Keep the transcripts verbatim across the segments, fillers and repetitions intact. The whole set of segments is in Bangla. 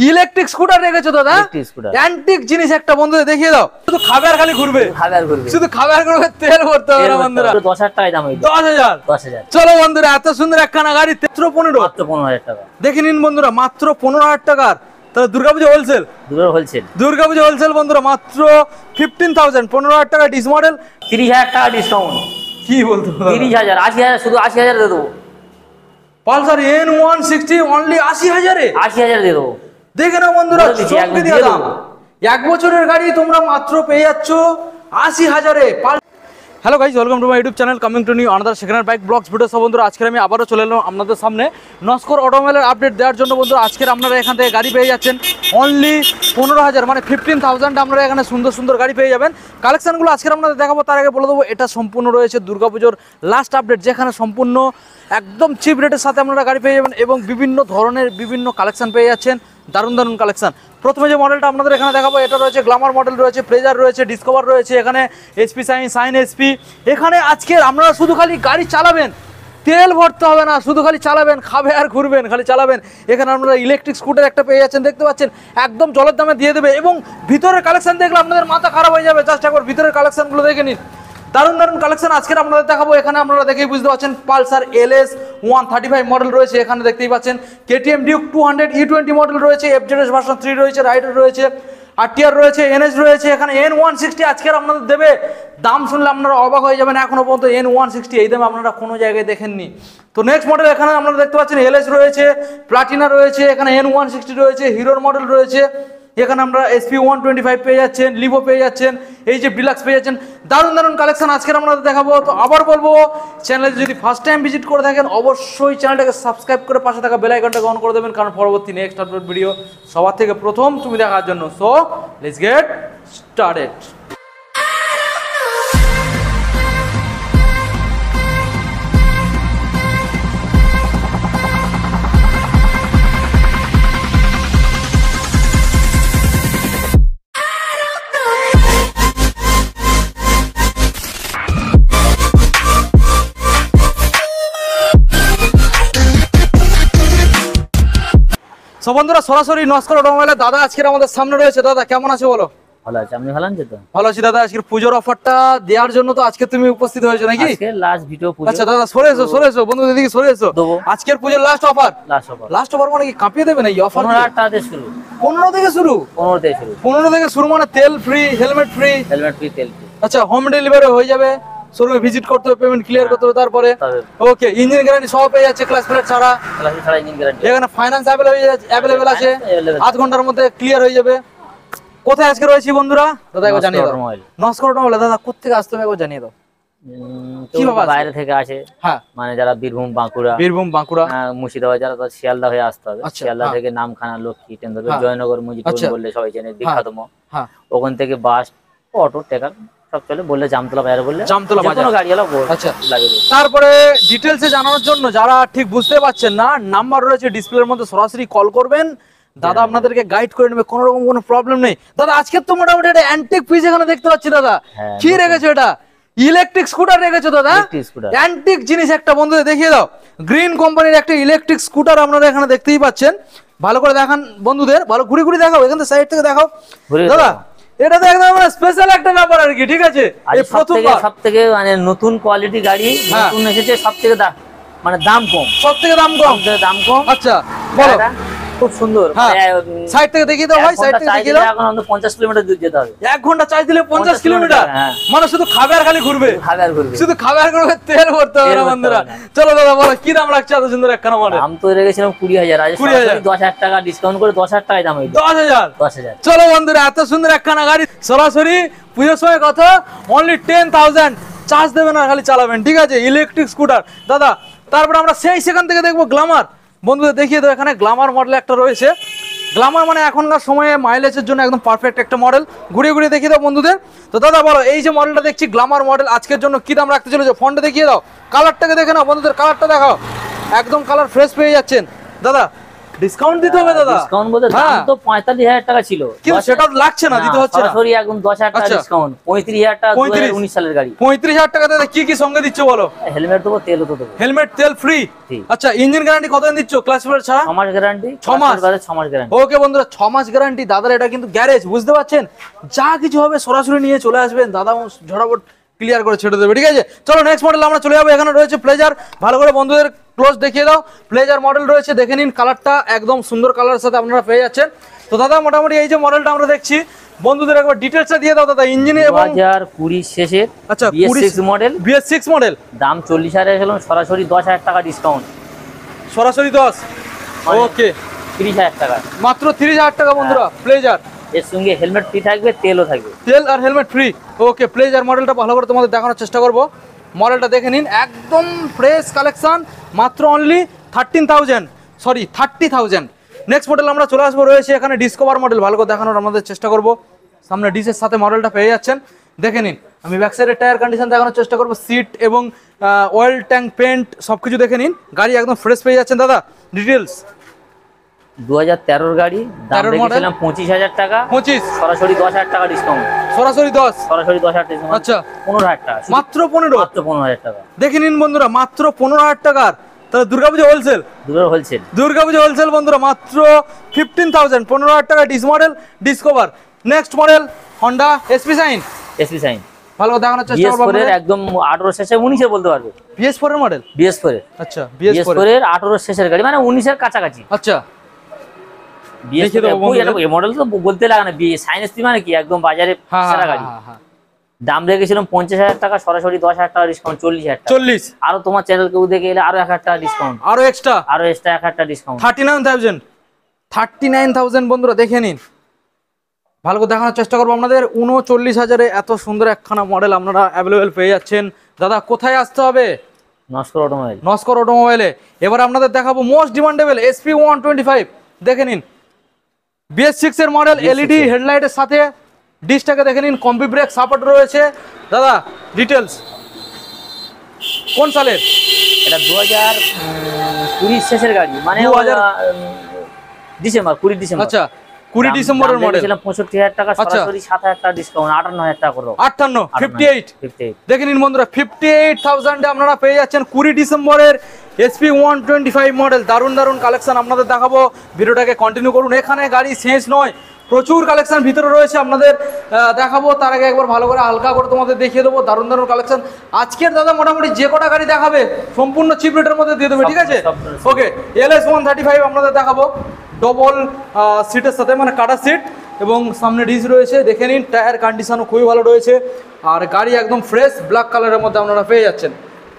ইলেকট্রিক স্কুটার রেখেছো দাদা? অ্যান্টিক জিনিস একটা বন্ধুদের দেখিয়ে দাও। শুধু খাবে আর খালি ঘুরবে, খাবে আর ঘুরবে, শুধু খাবে আর ঘুরবে, তেল ভরতে হবে না বন্ধুরা। দশ হাজার টাকা দাম, দশ হাজার দশ হাজার চলো বন্ধুরা, এত সুন্দর একখানা গাড়ি মাত্র পনেরো মাত্র পনেরো হাজার টাকা দেখে নিন বন্ধুরা, মাত্র পনেরো হাজার টাকার। তাহলে Durga Puja wholesale, wholesale Durga Puja wholesale বন্ধুরা, মাত্র ফিফটিন থাউজেন্ড পনেরো হাজার টাকা ডিস মডেল, তিরিশ হাজার টাকা ডিসকাউন্ট। কি বলতো, তিরিশ হাজার আশি হাজার শুধু আশি হাজার দিয়ে দেবো। Pulsar N one sixty only আশি হাজারে, আশি হাজার দিয়ে দেবো। দেখে নাও বন্ধুরা, এক বছরের গাড়ি তোমরা মাত্র পেয়ে যাচ্ছ আশি হাজারে। Hello guys, welcome to my YouTube channel, coming to new another second hand bike blogs video. সব বন্ধুরা আজকে আমি আবারও চলে এলাম আপনাদের সামনে নস্কর অটোমোবাইলের আপডেট দেওয়ার জন্য। বন্ধুরা আজকের আপনারা এখান থেকে গাড়ি পেয়ে যাচ্ছেন অনলি পনেরো হাজার মানে ফিফটিন থাউজেন্ড আপনারা এখানে সুন্দর সুন্দর গাড়ি পেয়ে যাবেন। কালেকশনগুলো আজকের আপনাদের দেখাবো, তার আগে বলে দেবো এটা সম্পূর্ণ রয়েছে দুর্গাপুজোর লাস্ট আপডেট, যেখানে সম্পূর্ণ একদম চিপ রেটের সাথে আপনারা গাড়ি পেয়ে যাবেন এবং বিভিন্ন ধরনের বিভিন্ন কালেকশন পেয়ে যাচ্ছেন, দারুণ দারুণ কালেকশন। প্রথমে যে মডেলটা আপনাদের এখানে দেখাবো এটা রয়েছে গ্ল্যামার মডেল, রয়েছে প্লেজার, রয়েছে ডিসকভার, রয়েছে এখানে এসপি সাইন সাইন এসপি। এখানে আজকে আপনারা শুধু খালি গাড়ি চালাবেন, তেল ভরতে হবে না, শুধু খালি চালাবেন, খাবে আর ঘুরবেন, খালি চালাবেন। এখানে আপনারা ইলেকট্রিক স্কুটার একটা পেয়ে যাচ্ছেন, দেখতে পাচ্ছেন একদম জলের দামে দিয়ে দেবে। এবং ভিতরের কালেকশন দেখলে আপনাদের মাথা খারাপ হয়ে যাবে, জাস্ট একবার ভিতরের কালেকশনগুলো দেখে নিন, দারুণ দারুণ কালেকশন আজকে আপনাদের দেখাবো। এখানে আপনারা দেখেই বুঝতে পারছেন Pulsar L S one thirty five model রয়েছে, এখানে দেখতেই পাচ্ছেন KTM Duke two hundred E twenty model রয়েছে, এফজেডএস ভার্সন থ্রি রয়েছে, রাইডার রয়েছে, আর টিআর রয়েছে, এনএস রয়েছে, এখানে এন ওয়ান সিক্সটি আজকের আপনাদের দেবে। দাম শুনলে আপনারা অবাক হয়ে যাবেন, এখনো পর্যন্ত এন ওয়ান সিক্সটি এই দামে আপনারা কোনো জায়গায় দেখেননি। তো নেক্সট মডেল এখানে আপনারা দেখতে পাচ্ছেন এলএস রয়েছে, প্লাটিনা রয়েছে, এখানে এন ওয়ান সিক্সটি রয়েছে, হিরোর মডেল রয়েছে, এখানে আমরা এসপি ওয়ান টোয়েন্টি ফাইভ পেয়ে যাচ্ছেন, লিভো পেয়ে যাচ্ছেন, এই যে ডিলাক্স পেয়ে যাচ্ছেন, দারুণ দারুণ কালেকশন আজকের আপনাদের দেখাবো। তো আবার বলবো, চ্যানেলে যদি ফার্স্ট টাইম ভিজিট করে থাকেন অবশ্যই চ্যানেলটাকে সাবস্ক্রাইব করে পাশে থাকা বেল আইকনটাকে অন করে দেবেন, কারণ পরবর্তী নেক্সট আপলোড ভিডিও সবার থেকে প্রথম তুমি দেখার জন্য। So let's get started. So বন্ধুরা সরাসরি নস্কর অটোমোবাইলের দাদা আজকের আমাদের সামনে রয়েছে। দাদা কেমন আছে বলো? ভালো আছে, আপনি ভালো আছেন তো? ভালো আছি দাদা। আজকের পূজোর অফারটা দেওয়ার জন্য তো আজকে তুমি উপস্থিত হয়েছো নাকি? আজকে লাস্ট ভিডিও পূজো। আচ্ছা দাদা সরে এসো, সরে এসো বন্ধুদের দিকে সরে এসো। আজকের পূজোর last offer, last offer last offer মানে কি কাঁপিয়ে দেবে না এই অফার? পনেরো হাজার টাকা থেকে শুরু, পনেরো থেকে শুরু, পনেরো থেকে শুরু, পনেরো থেকে শুরু মানে তেল free, helmet free, helmet free, তেল ফ্রি। আচ্ছা হোম ডেলিভারি হয়ে যাবে, শোরুমে ভিজিট করতে হবে, পেমেন্ট ক্লিয়ার করতে হবে, তারপরে ওকে ইঞ্জিন গ্যারান্টি সব পেয়ে যাচ্ছে, ক্লাস প্লেট ছাড়া, ক্লাস ছাড়া ইঞ্জিন গ্যারান্টি। এখানে ফাইনান্স अवेलेबल আছে, আধ ঘন্টার মধ্যে ক্লিয়ার হয়ে যাবে। কোথায় আজকে রয়েছি বন্ধুরা দাদা একবার জানিয়ে দাও। নস্কর অটোমোবাইল দাদা কোথা থেকে আসতে হবে একবার জানিয়ে দাও। কি বাবা বাইরে থেকে আসে, হ্যাঁ মানে যারা বীরভূম বাঁকুড়া, বীরভূম বাঁকুড়া মুর্শিদাবাদ, যারা তো শিয়ালদা হয়ে আসতে হবে। শিয়ালদা থেকে নামখানা, লক্ষ্মী, টেন্ডারপুর, জয়নগর, মুজিবপুর বললে সবাই চেনে, বিখ্যাতম। হ্যাঁ ওখান থেকে বাস, অটো, ট্যাকার সব চলে, বললে জামতলা বাজার বললে জামতলা বাজার কোনো গাড়ি এলো। আচ্ছা লাগে। তারপরে ডিটেইলসে জানানোর জন্য যারা ঠিক বুঝতে পারছেন না, নাম্বার রয়েছে ডিসপ্লের মধ্যে, সরাসরি কল করবেন, দাদা আপনাদেরকে গাইড করে নেবে, কোনো রকম কোনো প্রবলেম নেই। দাদা আজকে তো মোটামুটি একটা অ্যান্টিক পিস এখানে দেখতে পাচ্ছি দাদা, কি রেখেছো এটা? ইলেকট্রিক স্কুটার রেখেছো দাদা? অ্যান্টিক জিনিস একটা বন্ধুদের দেখিয়ে দাও, গ্রিন কোম্পানির একটা ইলেকট্রিক স্কুটার আপনারা এখানে দেখতেই পাচ্ছেন। ভালো করে দেখান বন্ধুদের, ভালো ঘুরে ঘুরে দেখাও, এখান থেকে সাইড থেকে দেখাও দাদা। এটা তো একদম মানে স্পেশাল একটা ব্যাপার আর কি, ঠিক আছে? এই প্রথমবার সবথেকে মানে নতুন কোয়ালিটি গাড়ি, নতুন এসেছে, সবথেকে মানে দাম কম, সবথেকে দাম কম, দাম কম। আচ্ছা বলো, খুব সুন্দর। সাইড থেকে দেখিয়ে দাও ভাই, সাইড থেকে দেখিয়ে দাও। এখন আমাদের পঞ্চাশ কিলোমিটার দূর যেতে হবে, এক ঘন্টা চার্জ দিলে পঞ্চাশ কিলোমিটার, মানে শুধু খাবে আর খালি ঘুরবে, খাবে আর ঘুরবে, শুধু খাবে আর ঘুরবে, তেল ভরতে হবে না বন্ধুরা। চলো দাদা বলো কি দাম রাখছে এত সুন্দর একখানা মডেল? দাম তো রেখেছিলাম কুড়ি হাজার, আজ দশ হাজার টাকা ডিসকাউন্ট করে দশ হাজার টাকায় দাম হয়েছে, দশ হাজার দশ হাজার চলো বন্ধুরা এত সুন্দর একখানা গাড়ি সরাসরি পুজোর সময় কত অনলি টেন থাউজেন্ড, চার্জ দেবেন আর খালি চালাবেন, ঠিক আছে? ইলেকট্রিক স্কুটার দাদা। তারপরে আমরা সেই সেখান থেকে দেখবো গ্ল্যামার। বন্ধুদের দেখিয়ে দাও, এখানে গ্ল্যামার মডেল একটা রয়েছে। গ্ল্যামার মানে এখনকার সময়ে মাইলেজের জন্য একদম পারফেক্ট একটা মডেল, ঘুরিয়ে ঘুরিয়ে দেখিয়ে দাও বন্ধুদের। তো দাদা বলো এই যে মডেলটা দেখছি গ্ল্যামার মডেল, আজকের জন্য কি দাম রাখতে চলেছো? ফন্টে দেখিয়ে দাও, কালারটাকে দেখে নাও বন্ধুদের, কালারটা দেখাও, একদম কালার ফ্রেশ পেয়ে যাচ্ছেন দাদা। ডিসকাউন্ট দিতে হবে দাদা? ডিসকাউন্ট বলতে দাম তো পঁয়তাল্লিশ হাজার টাকা ছিল, কিন্তু সেটা লাগছে না, দিতে হচ্ছে না সরাসরি একদম দশ হাজার টাকা ডিসকাউন্ট। পঁয়ত্রিশ হাজার টাকা, দুই হাজার উনিশ সালের গাড়ি। পঁয়ত্রিশ হাজার টাকা দাদা কি কি সঙ্গে দিচ্ছ বলো? হেলমেট দেবো, তেলও তো দেবো। হেলমেট তেল ফ্রি। আচ্ছা, ইঞ্জিন গ্যারান্টি কতদিন দিচ্ছ? ক্লাস ফোর ছাড়া ছয় মাস গ্যারান্টি। ছয় মাস ছয় মাস গ্যারান্টি। ওকে বন্ধুরা, ছয় মাস গ্যারান্টি দাদার। এটা কিন্তু গ্যারেজ, বুঝতে পারছেন? যা কিছু হবে সরাসরি নিয়ে চলে আসবেন, দাদা ঝড়াপট ক্লিয়ার করে ছেড়ে দেবে, ঠিক আছে? চলো নেক্সট মডেল আমরা চলে যাবো। এখানে রয়েছে প্লেজার। ভালো করে বন্ধুদের ক্লোজ দেখিয়ে দাও। প্লেজার মডেল রয়েছে, দেখে নিন। কালারটা একদম সুন্দর কালারের সাথে আপনারা পেয়ে যাচ্ছেন। তো দাদা মোটামুটি এই যে মডেলটা আমরা দেখছি, বন্ধুদের একবার ডিটেইলসটা দিয়ে দাও দাদা। ইঞ্জিন এবং দুই হাজার কুড়ি শেষের আচ্ছা B S six model. B S six model, দাম চল্লিশ হাজার ছিল, সরাসরি দশ হাজার টাকা ডিসকাউন্ট। সরাসরি দশ, ওকে তিরিশ হাজার টাকা, মাত্র তিরিশ হাজার টাকা বন্ধুরা। প্লেজার এর সঙ্গে হেলমেট ফ্রি থাকবে, তেলও থাকবে। তেল আর হেলমেট ফ্রি। ওকে, প্লেজার মডেলটা ভালো করে তোমাদের দেখানোর চেষ্টা করব। মডেলটা দেখে নিন, একদম ফ্রেশ কালেকশন, মাত্র only thirteen thousand sorry thirty thousand. Next model আমরা চলে আসবো, রয়েছে এখানে ডিসকভার মডেল। ভালো করে দেখানোর আমাদের চেষ্টা করব। সামনে ডিসের সাথে মডেলটা পেয়ে যাচ্ছেন, দেখে নিন। আমি ব্যাক সাইডের টায়ার কন্ডিশন দেখানোর চেষ্টা করব, সিট এবং অয়েল ট্যাঙ্ক, পেন্ট সব কিছু দেখে নিন। গাড়ি একদম ফ্রেশ পেয়ে যাচ্ছেন দাদা। ডিটেলস দু হাজার তেরোর গাড়ি, দাম রেখেছিলাম পঁচিশ হাজার টাকা। পঁচিশ, সরাসরি দশ হাজার টাকা ডিসকাউন্ট। সরাসরি দশ, সরাসরি দশ হাজার টাকা। আচ্ছা, পনেরো হাজার টাকা, মাত্র পনেরো, মাত্র পনেরো হাজার টাকা। দেখে নিন বন্ধুরা, মাত্র পনেরো হাজার টাকার। তাহলে Durga Puja wholesale, Durga wholesale, Durga Puja wholesale বন্ধুরা, মাত্র ফিফটিন থাউজেন্ড, পনেরো হাজার টাকা dis model Discover. Next model Honda SP Shine. SP Shine ভালো দেখানোর চেষ্টা করব। একদম আঠারো শেষে উনিশ এর বলতে পারবে। বি এস ফোর এর মডেল, বি এস ফোর এর। আচ্ছা, বি এস ফোর এর আঠারো শেষের গাড়ি, মানে উনিশ এর কাছাকাছি। আচ্ছা, বি এস ফোর এই মডেল তো বলতে লাগে না, বি শাইন এসপি মানে কি একদম বাজারে সেরা গাড়ি। দাম রেখেছিলাম পঞ্চাশ হাজার টাকা, সরাসরি দশ হাজার টাকা ডিসকাউন্ট, চল্লিশ হাজার টাকা। চল্লিশ, আরো তোমার চ্যানেল কেউ দেখে এলে আরো এক হাজার টাকা ডিসকাউন্ট, আরো এক্সট্রা, আরো এক্সট্রা এক হাজার টাকা discount. Thirty nine thousand, thirty nine thousand বন্ধুরা, দেখে নিন। ভালো করে দেখানোর চেষ্টা করবো আপনাদের। উনচল্লিশ হাজারে এত সুন্দর একখানা মডেল আপনারা অ্যাভেলেবেল পেয়ে যাচ্ছেন। দাদা কোথায় আসতে হবে? নস্কর অটোমোবাইল, নস্কর অটোমোবাইলে। এবার আপনাদের দেখাবো most demandable SP one twenty five. দেখে নিন, বি এস সিক্স এর মডেল, এলইডি হেডলাইটের সাথে। ডিসটাকে দেখে নিন, কম্পি ব্রেক সাপোর্ট রয়েছে। দাদা ডিটেলস কোন সালের? এটা দু হাজার কুড়ি শেষের গাড়ি, মানে ডিসেম্বর, কুড়ি ডিসেম্বর। আচ্ছা, কুড়ি ডিসেম্বরের মডেল, পঁয়ষট্টি হাজার টাকা, সরাসরি সাত হাজার টাকা ডিসকাউন্ট, আটান্ন হাজার টাকা করে। আটান্ন, ফিফটি এইট। দেখে নিন বন্ধুরা, ফিফটি এইট থাউজেন্ডে আপনারা পেয়ে যাচ্ছেন কুড়ি ডিসেম্বরের SP one twenty five model. দারুণ দারুণ কালেকশন আপনাদের দেখাবো, ভিডিওটাকে কন্টিনিউ করুন। এখানে গাড়ি শেষ নয়, প্রচুর কালেকশন ভিতরে রয়েছে, আপনাদের দেখাবো। তার আগে একবার ভালো করে হালকা করে তোমাদের দেখিয়ে দেবো দারুণ দারুণ কালেকশন। আজকের দাদা মোটামুটি যে কটা গাড়ি দেখাবে সম্পূর্ণ চিপ রেটের মধ্যে দিয়ে দেবে, ঠিক আছে? Okay, L S one thirty five আপনাদের দেখাবো, ডবল সিটের সাথে, মানে কাটা সিট, এবং সামনে ডিস রয়েছে। দেখে নিন, টায়ার কন্ডিশনও খুবই ভালো রয়েছে, আর গাড়ি একদম ফ্রেশ ব্ল্যাক কালারের মধ্যে আপনারা পেয়ে যাচ্ছেন।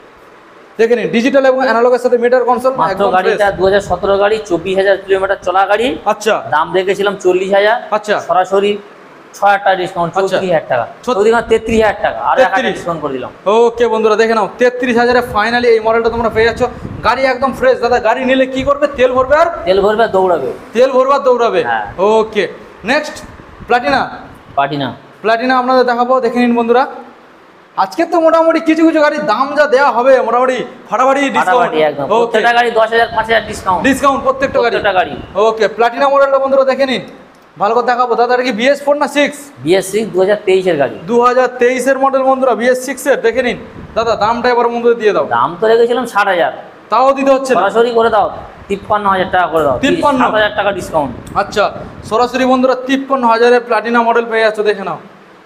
দেখে নিন, ডিজিটাল এবং অ্যানালগের সাথে মিটার কনসোল। মাত্র গাড়িটা দু হাজার সতেরো গাড়ি, চব্বিশ হাজার কিলোমিটার চলা গাড়ি। আচ্ছা, দাম রেখেছিলাম চল্লিশ হাজার। আচ্ছা, সরাসরি ছয় হাজার টাকা ডিসকাউন্ট, চৌত্রিশ হাজার টাকা, তেত্রিশ হাজার টাকা, আর এক হাজার ডিসকাউন্ট করে দিলাম। ওকে বন্ধুরা, দেখে নাও, তেত্রিশ হাজারে ফাইনালি এই মডেলটা তোমরা পেয়ে যাচ্ছ। গাড়ি একদম ফ্রেশ। দাদা গাড়ি নিলে কি করবে? তেল ভরবে, আর তেল ভরবে দৌড়াবে, তেল ভরবে আর দৌড়াবে। Okay, next Platina. Platina Platina আপনাদের দেখাবো, দেখে নিন বন্ধুরা। আজকে তো মোটামুটি কিছু কিছু গাড়ির দাম যা দেওয়া হবে, মোটামুটি ফাটাফাটি ডিসকাউন্ট। প্রত্যেকটা গাড়ি দশ হাজার পাঁচ হাজার ডিসকাউন্ট, ডিসকাউন্ট প্রত্যেকটা গাড়ি। ওকে, প্লাটিনা মডেলটা বন্ধুরা দেখে নিন, ভালো করে দেখাবো। দাদা এটা কি বি এস ফোর না সিক্স? বি এস সিক্স, দু হাজার তেইশের গাড়ি, দু হাজার তেইশের মডেল বন্ধুরা, বি এস সিক্স এর। দেখে নিন দাদা, দামটা এবার বন্ধুদের দিয়ে দাও। দাম তো রেখেছিলাম ষাট হাজার, তাও দিতে হচ্ছে, সরাসরি করে দাও তিপ্পান্ন হাজার টাকা করে দাও, তিপ্পান্ন হাজার টাকা ডিসকাউন্ট। আচ্ছা, সরাসরি বন্ধুরা তিপ্পান্ন হাজারে প্লাটিনা মডেল পেয়ে যাচ্ছ, দেখে নাও,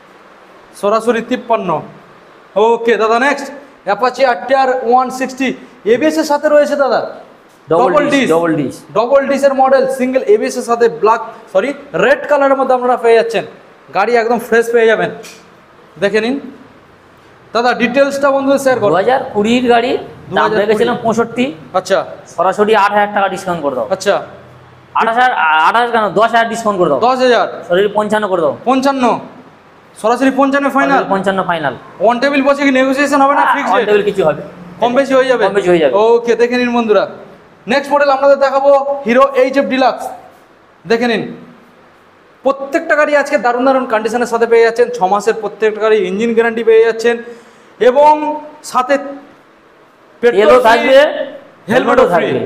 সরাসরি তিপ্পান্ন। ওকে দাদা, next Apache RTR one sixty, ABS এর সাথে রয়েছে দাদা, double disc, double disc, double ডিসের মডেল, সিঙ্গেল এবিএস এর সাথে ব্ল্যাক সরি রেড কালারের মধ্যে আপনারা পেয়ে যাচ্ছেন। গাড়ি একদম ফ্রেশ পেয়ে যাবেন, দেখে নিন। দাদা ডিটেলসটা বন্ধুদের শেয়ার করো। দু হাজার কুড়ির গাড়ি, দাম রেখেছিলাম পঁয়ষট্টি। আচ্ছা, সরাসরি আট হাজার টাকা ডিসকাউন্ট করে দাও। আচ্ছা, আট হাজার আট হাজার কেন, দশ হাজার ডিসকাউন্ট করে দাও, দশ হাজার, সরাসরি পঞ্চান্ন করে দাও। পঞ্চান্ন, সরাসরি পঞ্চান্ন ফাইনাল, পঞ্চান্ন ফাইনাল। ওয়ান টেবিল বসে কি নেগোসিয়েশন হবে না? ফিক্সড ওয়ান টেবিল কিছু হবে, কম বেশি হয়ে যাবে, কম বেশি হয়ে যাবে। ওকে, দেখে নিন বন্ধুরা। নেক্সট মডেল আপনাদের দেখাবো হিরো এইচএফ ডিলাক্স। দেখে নিন, প্রত্যেকটা গাড়ি আজকে দারুণ দারুণ কন্ডিশনের সাথে পেয়ে যাচ্ছেন। ছ মাসের প্রত্যেকটা গাড়ি ইঞ্জিন গ্যারান্টি পেয়ে যাচ্ছেন, এবং সাথে পেট্রোল থাকবে, হেলমেটও থাকবে।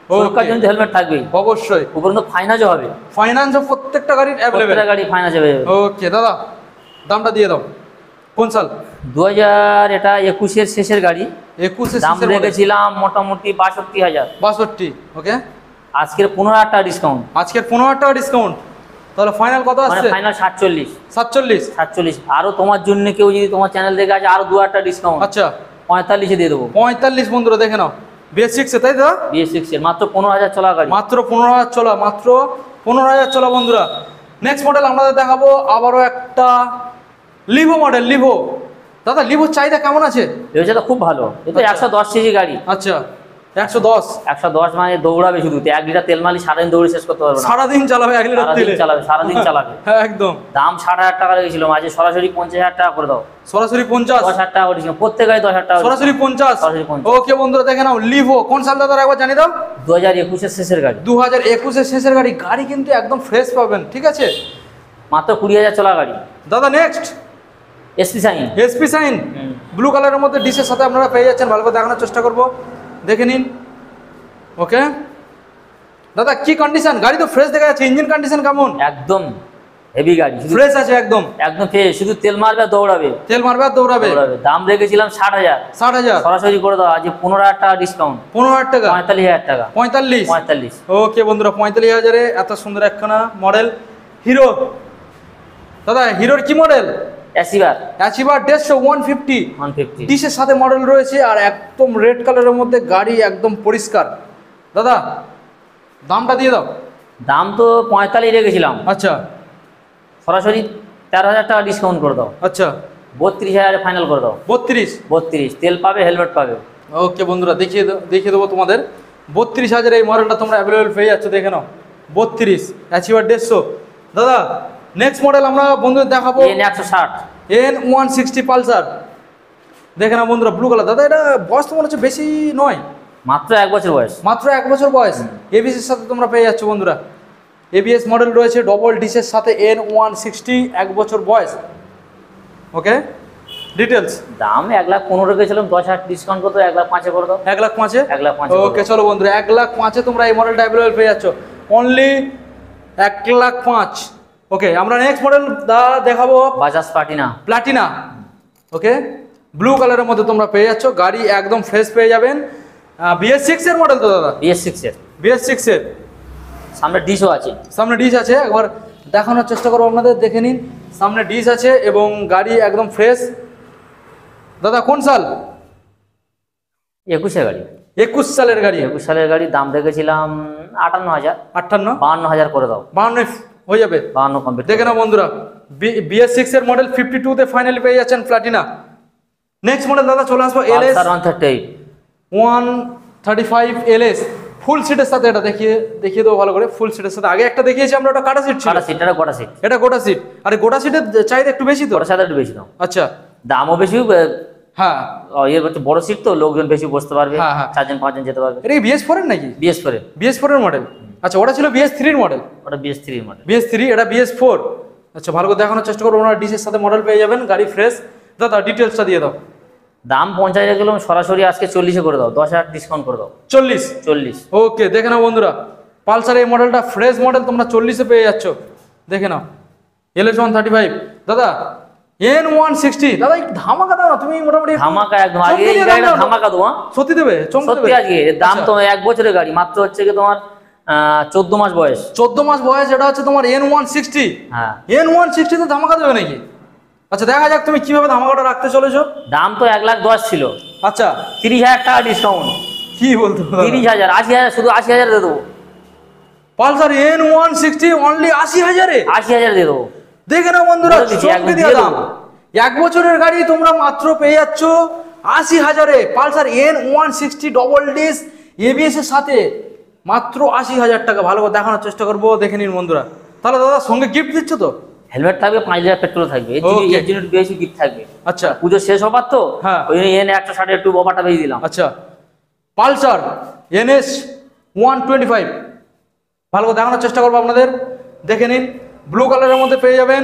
সুরক্ষার জন্য হেলমেট থাকবেই অবশ্যই। উপরন্ত ফাইনান্সও হবে, ফাইনান্সও প্রত্যেকটা গাড়ির অ্যাভেলেবেল, প্রত্যেকটা গাড়ি ফাইনান্স হবে। ওকে দাদা দামটা দিয়ে দাও। কোন সাল? দু হাজার এটা একুশের শেষের গাড়ি, একুশের দাম শেষের মডেল, রেখেছিলাম মোটামুটি বাষট্টি হাজার। বাষট্টি, ওকে। আজকের পনেরো হাজার টাকা ডিসকাউন্ট, আজকের পনেরো হাজার টাকা ডিসকাউন্ট, তাহলে ফাইনাল কত মানে আসছে? ফাইনাল সাতচল্লিশ। সাতচল্লিশ, সাতচল্লিশ। আরো তোমার জন্য কেউ যদি তোমার চ্যানেল দেখে আছে আরো দু হাজার টাকা ডিসকাউন্ট, আচ্ছা পঁয়তাল্লিশে দিয়ে দেবো। পঁয়তাল্লিশ বন্ধুরা দেখে নাও, বিএস সিক্স এ, তাই তো? বিএস সিক্স এর মাত্র পনেরো হাজার চলা গাড়ি, মাত্র পনেরো হাজার চলা, মাত্র পনেরো হাজার চলা বন্ধুরা। নেক্সট মডেল আমাদের দেখাবো আবারও একটা লিভো মডেল। লিভো দাদা, লিভোর চাহিদা কেমন আছে? এটা খুব ভালো, এটা একশো দশ সিসি গাড়ি। আচ্ছা একশো দশ, একশো দশ মানে দৌড়াবে শুধু, এক লিটার তেল মালি সারাদিন দৌড়ে শেষ করতে পারবে না, সারাদিন চালাবে, এক লিটার সারাদিন তেলে চালাবে, সারাদিন চালাবে। হ্যাঁ একদম। দাম ষাট হাজার টাকা লেগেছিল, মাঝে সরাসরি পঞ্চাশ হাজার টাকা করে দাও, সরাসরি পঞ্চাশ, দশ হাজার টাকা করে discount, প্রত্যেক গাড়ি দশ হাজার টাকা সরাসরি পঞ্চাশ। সরাসরি পঞ্চাশ। ওকে বন্ধুরা দেখে নাও, লিভো কোন সাল দাদা একবার জানিয়ে দাও? দু হাজার একুশের শেষের গাড়ি, দু হাজার একুশের শেষের গাড়ি। গাড়ি কিন্তু একদম ফ্রেশ পাবেন, ঠিক আছে? মাত্র কুড়ি হাজার চলা গাড়ি। দাদা next SP Shine, SP Shine blue কালারের মধ্যে ডিশের সাথে আপনারা পেয়ে যাচ্ছেন। ভালো করে দেখানোর চেষ্টা করবো, দেখে নিন। ওকে দাদা, কি কন্ডিশন? গাড়ি তো ফ্রেশ দেখা যাচ্ছে, ইঞ্জিন কন্ডিশন কেমন? একদম হেভি গাড়ি, ফ্রেশ আছে একদম, একদম ফ্রেশ, শুধু তেল মারবে আর দৌড়াবে, তেল মারবে আর দৌড়াবে। দৌড়াবে। দাম রেখেছিলাম ষাট হাজার, ষাট হাজার সরাসরি করে দাও আজ পনেরো হাজার টাকা ডিসকাউন্ট, পনেরো হাজার টাকা, পঁয়তাল্লিশ হাজার টাকা, পঁয়তাল্লিশ, পঁয়তাল্লিশ। ওকে বন্ধুরা, পঁয়তাল্লিশ হাজারে এত সুন্দর একখানা মডেল হিরো। দাদা হিরোর কি মডেল? অ্যাসিভার, অ্যাচিভার দেড়শো, ওয়ান ফিফটি ওয়ান ফিফটি ডিশের সাথে মডেল রয়েছে, আর একদম রেড কালারের মধ্যে গাড়ি, একদম পরিষ্কার। দাদা দামটা দিয়ে দাও। দাম তো পঁয়তাল্লিশ রেখেছিলাম, আচ্ছা সরাসরি তেরো হাজার টাকা ডিসকাউন্ট করে দাও, আচ্ছা বত্রিশ হাজারে ফাইনাল করে দাও। বত্রিশ, বত্রিশ, তেল পাবে, হেলমেট পাবে। ওকে বন্ধুরা, দেখিয়ে দাও, দেখিয়ে দেবো তোমাদের। বত্রিশ হাজার এই মডেলটা তোমরা অ্যাভেলেবেল পেয়ে যাচ্ছ, দেখে নাও। বত্রিশ, অ্যাচিভার দেড়শো। দাদা নেক্সট মডেল আমরা বন্ধুদের দেখাবো এন একশো ষাট, এন ওয়ান সিক্সটি পালসার। দেখে নাও বন্ধুরা, ব্লু কালার। দাদা এটা বয়স তো মনে হচ্ছে বেশি নয়, মাত্র এক বছর বয়স, মাত্র এক বছর বয়স। এবিএস এর সাথে তোমরা পেয়ে যাচ্ছ বন্ধুরা, এবিএস মডেল রয়েছে ডবল ডিসের সাথে, এন ওয়ান সিক্সটি, এক বছর বয়স। Okay details. দাম এক লাখ পনেরো রেখেছিলাম, দশ হাজার ডিসকাউন্ট করতে এক লাখ পাঁচে করে দাও, এক লাখ পাঁচে, এক লাখ পাঁচে। ওকে চলো বন্ধুরা, এক লাখ পাঁচে তোমরা এই মডেলটা অ্যাভেলেবেল পেয়ে যাচ্ছ, অনলি এক লাখ পাঁচ। ওকে আমরা নেক্সট মডেল দেখাবো Bajaj Platina, Platina. Okay blue কালারের মধ্যে তোমরা পেয়ে যাচ্ছ, গাড়ি একদম ফ্রেশ পেয়ে যাবেন। বিএস সিক্স এর মডেল তো দাদা? বিএস সিক্স এর, বিএস সিক্স এর সামনে ডিশও আছে, সামনে ডিশ আছে, একবার দেখানোর চেষ্টা করবো আপনাদের, দেখে নিন। সামনে ডিশ আছে এবং গাড়ি একদম ফ্রেশ। দাদা কোন সাল? একুশে গাড়ি, একুশ সালের গাড়ি। একুশ সালের গাড়ি, দাম রেখেছিলাম আটান্ন হাজার, আটান্ন, বাহান্ন হাজার করে দাও, বাহান্ন হয়ে যাবে, বাহান্ন কমপ্লিট। দেখে নাও বন্ধুরা, বিএস সিক্স এর মডেল ফিফটি টু তে ফাইনালি পেয়ে যাচ্ছেন প্লাটিনা। নেক্সট মডেল দাদা চলে আসবো LS one thirty eight, one thirty five LS full সিটের সাথে। এটা দেখিয়ে দেখিয়ে দেবো ভালো করে, ফুল সিটের সাথে। আগে একটা দেখিয়েছি আমরা, ওটা কাটা সিট ছিল, কাটা সিট, এটা গোটা সিট, এটা গোটা সিট। আরে গোটা সিটের চাহিদা একটু বেশি তো, গোটা সাথে একটু বেশি দাম, আচ্ছা দামও বেশি। হ্যাঁ ইয়ে হচ্ছে বড় সিট তো, লোকজন বেশি বসতে পারবে, হ্যাঁ, হ্যাঁ। চারজন পাঁচজন যেতে পারবে। এটা কি বিএস ফোর এর নাকি? বিএস ফোর এর, বিএস ফোর এর মডেল। আচ্ছা ওটা ছিল বিএস থ্রি এর মডেল, ওটা BS three model, BS three, এটা বিএস ফোর। আচ্ছা ভালো করে দেখানোর চেষ্টা করবো, ওনারা ডিসের সাথে মডেল পেয়ে যাবেন, গাড়ি ফ্রেশ। দাদা ডিটেলসটা দিয়ে দাও। দাম পঞ্চাশ হাজার কিলো, সরাসরি আজকে চল্লিশে করে দাও, দশ হাজার ডিসকাউন্ট করে দাও, চল্লিশ, চল্লিশ। ওকে দেখে নাও বন্ধুরা, পালসার এই মডেলটা ফ্রেশ মডেল, তোমরা চল্লিশে পেয়ে যাচ্ছ, দেখে নাও। LS one thirty five. দাদা এন ওয়ান সিক্সটি, দাদা একটু ধামাকা দাও না তুমি, মোটামুটি ধামাকা একদম, আগে এই গাড়িটা ধামাকা দেবো, সত্যি দেবে, চমকে সত্যি। দেবে আজকে এর দাম তো এক বছরের গাড়ি, মাত্র হচ্ছে কি তোমার চোদ্দ মাস বয়স, চোদ্দ মাস বয়স। এটা হচ্ছে তোমার এন ওয়ান সিক্সটি। হ্যাঁ, এন ওয়ান সিক্সটি তে ধামাকা দেবে নাকি? আচ্ছা দেখা যাক তুমি কিভাবে ধামাকাটা রাখতে চলেছো। দাম তো এক লাখ দশ ছিল, আচ্ছা তিরিশ হাজার টাকা ডিসকাউন্ট, কি বলতো, তিরিশ হাজার, আশি হাজার, শুধু আশি হাজার দিয়ে দেবো। Pulsar N one sixty only আশি হাজারে, আশি হাজার দিয়ে দেবো, দেখে নাও বন্ধুরা, বলে দিচ্ছি, চমকে একদম দিয়ে দিয়ে দাম। দেবো। এক বছরের গাড়ি তোমরা মাত্র পেয়ে যাচ্ছ আশি হাজারে, Pulsar N one sixty double disc ABS এর সাথে, মাত্র আশি হাজার টাকা। ভালো করে দেখানোর চেষ্টা করবো, দেখে নিন বন্ধুরা। তাহলে দাদা সঙ্গে গিফট দিচ্ছ তো? হেলমেট থাকবে, পাঁচ লিটার পেট্রোল থাকবে, এর জন্য- Okay. এর জন্য একটু বেশি গিফট থাকবে। আচ্ছা পুজো শেষ হবার তো, হ্যাঁ। ওই জন্য এন একশো ষাট একটু অফারটা বেশি দিলাম। আচ্ছা Pulsar NS one twenty five, ভালো করে দেখানোর চেষ্টা করবো আপনাদের, দেখে নিন। ব্লু কালারের মধ্যে পেয়ে যাবেন,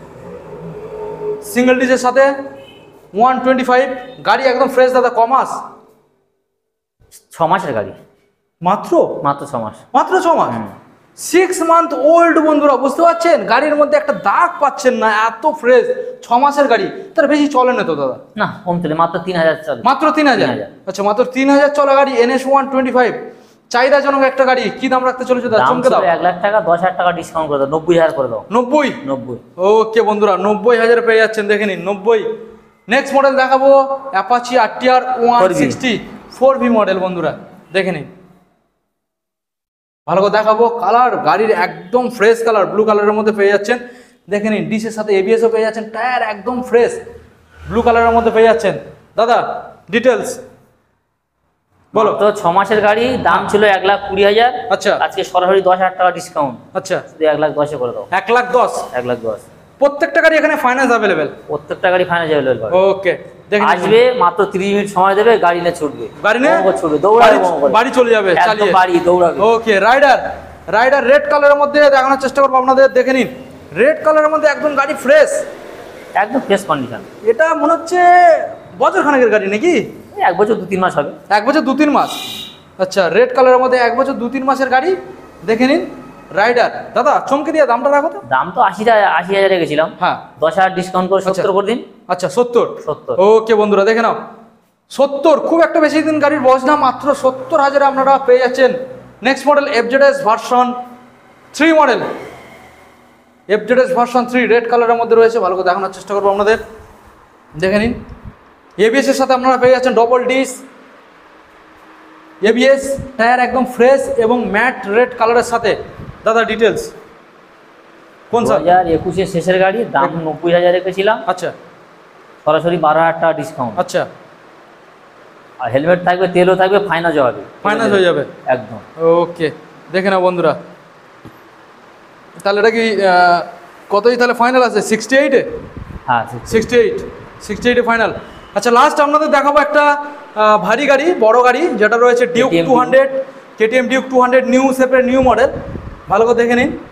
সিঙ্গেল ডিসের সাথে, ওয়ান টোয়েন্টি ফাইভ গাড়ি একদম ফ্রেশ দাদা। কমাস ছ মাসের গাড়ি, মাত্র মাত্র ছ মাস মাত্র ছ মাস সিক্স মান্থ ওল্ড বন্ধুরা, বুঝতে পারছেন গাড়ির মধ্যে একটা দাগ পাচ্ছেন না, এত ফ্রেশ। ছ মাসের গাড়ি, তার বেশি চলে না তো দাদা? না কম চলে, মাত্র তিন হাজার চলে। মাত্র তিন হাজার আচ্ছা, মাত্র তিন হাজার চলা গাড়ি এনএস ওয়ান টোয়েন্টি ফাইভ, চাহিদাজনক একটা গাড়ি। কি দাম রাখতে চলেছে দাদা? চমকে দাও। এক লাখ টাকা, দশ হাজার টাকা ডিসকাউন্ট করে দাও, নব্বই হাজার করে দাও। নব্বই নব্বই ওকে বন্ধুরা, নব্বই হাজার পেয়ে যাচ্ছেন, দেখে নিন নব্বই। নেক্সট মডেল দেখাবো Apache RTR one sixty four V model বন্ধুরা, দেখে নিন ভালো করে দেখাবো। কালার গাড়ির একদম ফ্রেশ কালার, ব্লু কালারের মধ্যে পেয়ে যাচ্ছেন, দেখে নিন। ডিসের সাথে এবিএসও পেয়ে যাচ্ছেন, টায়ার একদম ফ্রেশ ব্লু কালারের মধ্যে পেয়ে যাচ্ছেন। দাদা ডিটেলস বলো। তো ছ মাসের গাড়ি, দাম ছিল এক লাখ কুড়ি হাজার। আচ্ছা, আজকে সরাসরি দশ হাজার টাকা ডিসকাউন্ট। আচ্ছা, শুধু এক লাখ দশে করে দাও। এক লাখ দশ এক লাখ দশ প্রত্যেকটা গাড়ি এখানে ফাইন্যান্স অ্যাভেলেবেল। প্রত্যেকটা গাড়ি ফাইন্যান্স অ্যাভেলেবেল। ওকে, দেখেন আসবে মাত্র তিরিশ মিনিট সময় দেবে, গাড়ি নিয়ে ছুটবে, গাড়ি নিয়ে ছুটবে, দৌড়াবে, বাড়ি চলে যাবে, চালিয়ে বাড়ি দৌড়াবে। ওকে, রাইডার রাইডার রেড কালারের মধ্যে দেখানোর চেষ্টা করবো আপনাদের, দেখে নিন রেড কালারের মধ্যে একদম গাড়ি ফ্রেশ, একদম ফ্রেশ কন্ডিশন। এটা মনে হচ্ছে বছর খানেকের গাড়ি নাকি? এক বছর দু তিন মাস হবে। এক বছর দু তিন মাস আচ্ছা, রেড কালারের মধ্যে এক বছর দু তিন মাসের গাড়ি, দেখে নিন রাইডার। দাদা চমকে দিয়ে দামটা রাখো তো। দাম তো আশি আশি হাজারে গেছিলাম, হ্যাঁ দশ হাজার ডিসকাউন্ট করে সত্তর করে দিন। আচ্ছা, সত্তর সত্তর ওকে বন্ধুরা, দেখে নাও সত্তর, খুব একটা বেশি দিন গাড়ির বয়স না, মাত্র সত্তর হাজারে আপনারা পেয়ে যাচ্ছেন। Next model FZS version three model, FZS version three red কালারের মধ্যে রয়েছে, ভালো করে দেখানোর চেষ্টা করবো আপনাদের, দেখে নিন। এবিএস এর সাথে আপনারা পেয়ে যাচ্ছেন ডবল ডিস এবিএস, টায়ার একদম ফ্রেশ এবং ম্যাট রেড কালারের সাথে। দাদা ডিটেলস কোন দু হাজার একুশের শেষের গাড়ি, দাম নব্বই হাজার রেখেছিলাম। আচ্ছা, সরাসরি বারো হাজার টাকা ডিসকাউন্ট। আচ্ছা, আর হেলমেট থাকবে, তেলও থাকবে, ফাইনান্স হবে, ফাইনান্স হয়ে যাবে একদম। ওকে, দেখে নাও বন্ধুরা, তাহলে এটা কি কতই তাহলে ফাইনাল আছে? সিক্সটি এইটে? হ্যাঁ সিক্সটি এইট সিক্সটি এইটে ফাইনাল। আচ্ছা, লাস্ট আপনাদের দেখাবো একটা ভারী গাড়ি, বড় গাড়ি, যেটা রয়েছে Duke two hundred, KTM Duke two hundred new শেপের নিউ মডেল, ভালো করে দেখে নিন।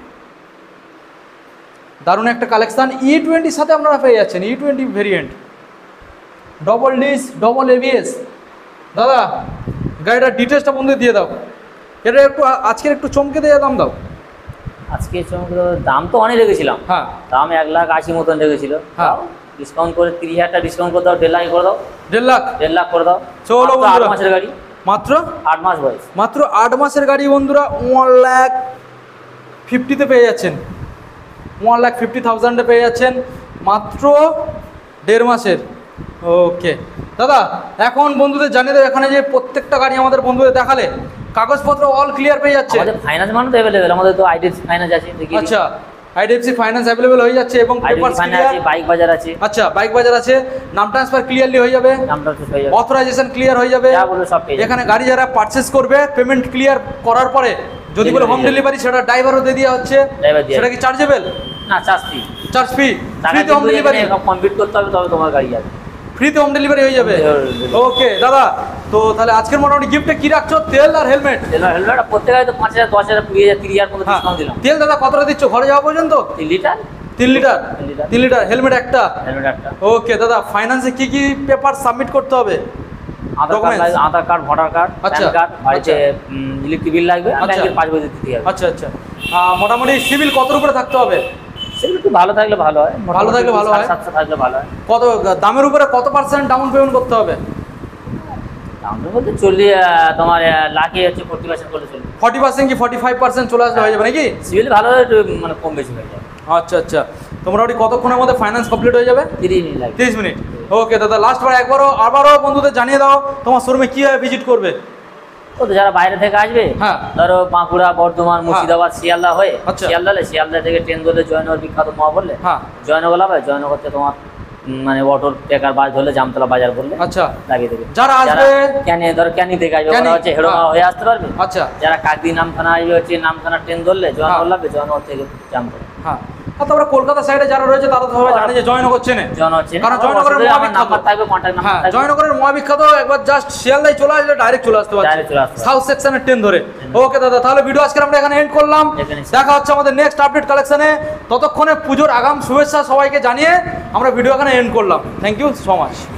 দারুণ একটা কালেকশন, ই টোয়েন্টির সাথে আপনারা পেয়ে যাচ্ছেন, E twenty variant, double disc double ABS. দাদা গাড়িটার ডিটেলসটা বন্ধু দিয়ে দাও, এটা একটু আজকের একটু চমকে দিয়ে দাম দাও। আজকে দাম তো অনেক রেখেছিলাম, হ্যাঁ দাম এক লাখ আশি মতন রেখেছিল, হ্যাঁ ডিসকাউন্ট করে তিরিশ হাজার টাকা ডিসকাউন্ট করে দাও, দেড় লাখ করে দাও। দেড় লাখ দেড় লাখ করে দাও। চলো আট মাসের গাড়ি, মাত্র আট মাস বয়স, মাত্র আট মাসের গাড়ি বন্ধুরা, ওয়ান লাখ ফিফটিতে পেয়ে যাচ্ছেন, ওয়ান লাখ ফিফটি থাউজেন্ডে পেয়ে যাচ্ছেন মাত্র দেড় মাসের। ওকে দাদা, এখন বন্ধুদের জানিয়ে দেবো, এখানে যে প্রত্যেকটা গাড়ি আমাদের বন্ধুদের দেখালে কাগজপত্র অল ক্লিয়ার পেয়ে যাচ্ছে। আমাদের ফাইন্যান্স মানে তো অ্যাভেলেবেল, আমাদের তো আইডিএফসি ফাইন্যান্স আছে। আচ্ছা, আইডিএফসি ফাইন্যান্স অ্যাভেলেবেল হয়ে যাচ্ছে এবং পেপারস ক্লিয়ার আছে, বাইক বাজার আছে। আচ্ছা, বাইক বাজার আছে, নাম ট্রান্সফার ক্লিয়ারলি হয়ে যাবে, নাম ট্রান্সফার হয়ে যাবে, অথরাইজেশন ক্লিয়ার হয়ে যাবে, যা বলো সব পেয়ে যাবে। এখানে গাড়ি যারা পারচেজ করবে, পেমেন্ট ক্লিয়ার করার পরে যদি বলে হোম ডেলিভারি, সেটা ড্রাইভারও দিয়ে দেওয়া হচ্ছে, সেটা কি চার্জেবল? না, চার্জ ফ্রি, চার্জ ফ্রি, ফ্রিতে হোম ডেলিভারি কমপ্লিট করতে হবে, তবে তোমার গাড়ি যাবে, ফ্রিতে হোম ডেলিভারি হয়ে যাবে। ওকে দাদা, তো তাহলে আজকের মোটামুটি গিফটে কি রাখছো? তেল আর হেলমেট। তেল আর হেলমেট প্রত্যেক গাড়িতে পাঁচ হাজার, দশ হাজার, কুড়ি হাজার, তিরিশ হাজার মতো ডিসকাউন্ট দিলাম। তেল দাদা কতটা দিচ্ছ ঘরে যাওয়া পর্যন্ত? তিন লিটার তিন লিটার তিন লিটার হেলমেট একটা, হেলমেট একটা। ওকে দাদা, ফাইন্যান্সে কি কি পেপার সাবমিট করতে হবে? Aadhaar card, voter card, PAN card, বাড়িতে ইলেকট্রিক বিল লাগবে, ব্যাংকের পাসবই দিতে হবে। আচ্ছা আচ্ছা, মোটামুটি সিভিল কত উপরে থাকতে হবে? সেগুলো একটু ভালো থাকলে ভালো হয়, ভালো থাকলে ভালো হয়, সাতশো থাকলে ভালো হয়। কত দামের উপরে কত পার্সেন্ট ডাউন পেমেন্ট করতে হবে? ডাউন পেমেন্ট বলতে চল্লিশ, তোমার লাখে হচ্ছে ফোর্টি পার্সেন্ট করলে চলবে। ফর্টি পার্সেন্ট কি ফর্টি ফাইভ পার্সেন্ট চলে আসলে হয়ে যাবে নাকি? সিভিল ভালো হলে মানে কম বেশি হয়ে যাবে। আচ্ছা আচ্ছা, তো মোটামুটি কতক্ষণের মধ্যে ফাইন্যান্স কমপ্লিট হয়ে যাবে? তিরিশ মিনিট লাগে। তিরিশ মিনিট ওকে দাদা, লাস্ট বার একবারও আবারও বন্ধুদের জানিয়ে দাও তোমার শোরুমে কীভাবে ভিজিট করবে। ও তো যারা বাইরে থেকে আসবে, হ্যাঁ ধরো বাঁকুড়া, বর্ধমান, মুর্শিদাবাদ, শিয়ালদা হয়ে, শিয়ালদা শিয়ালদা থেকে ট্রেন ধরলে জয়নগর বিখ্যাত মহা বললে, হ্যাঁ জয়নগর হবে, জয়নগর থেকে তোমার মানে অটোর টেকার বাস ধরলে জামতলা বাজার বললে, আচ্ছা লাগিয়ে দেবে। যারা আসবে ক্যানি, ধরো ক্যানি থেকে আসবে, ওরা হচ্ছে হেড়োমা হয়ে আসতে পারবে। আচ্ছা, যারা কাকদি নামখানা আসবে হচ্ছে নামখানা ট্রেন ধরলে জয়নগর লাগবে, জয়নগর থেকে জামতলা। হ্যাঁ, তারপরে কলকাতা সাইডে যারা রয়েছে তারা তো সবাই জানে যে জয়নগর চেনে, জয়নগর চেনে, কারণ জয়নগরের নাম্বার থাকবে, কন্ট্যাক্ট নাম্বার থাকবে। জয়নগরের মহাবিখ্যাত, একবার জাস্ট শিয়ালদায় চলে আসলে ডাইরেক্ট চলে আসতে পারবে, ডাইরেক্ট চলে আসতে সাউথ সেকশনের ট্রেন ধরে। ওকে দাদা, তাহলে ভিডিও আজকে আমরা এখানে এন্ড করলাম, দেখা হচ্ছে আমাদের নেক্সট আপডেট কালেকশনে। ততক্ষণে পুজোর আগাম শুভেচ্ছা সবাইকে জানিয়ে আমরা ভিডিও এখানে এন্ড করলাম। Thank you so much.